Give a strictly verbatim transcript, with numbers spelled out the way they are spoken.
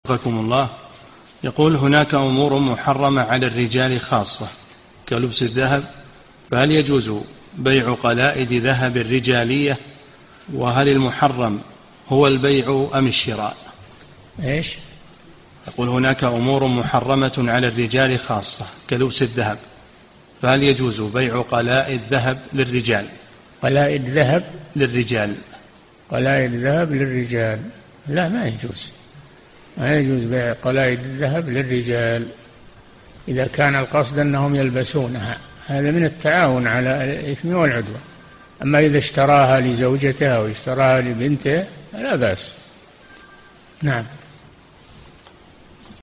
وفقكم الله. يقول: هناك أمور محرمة على الرجال خاصة كلبس الذهب، فهل يجوز بيع قلائد ذهب الرجالية؟ وهل المحرم هو البيع أم الشراء؟ إيش؟ يقول: هناك أمور محرمة على الرجال خاصة كلبس الذهب، فهل يجوز بيع قلائد ذهب للرجال؟ قلائد ذهب للرجال قلائد ذهب للرجال لا، ما يجوز، ما يجوز بيع قلائد الذهب للرجال إذا كان القصد أنهم يلبسونها، هذا من التعاون على الإثم والعدوان. أما إذا اشتراها لزوجته أو اشتراها لبنته لا بأس. نعم.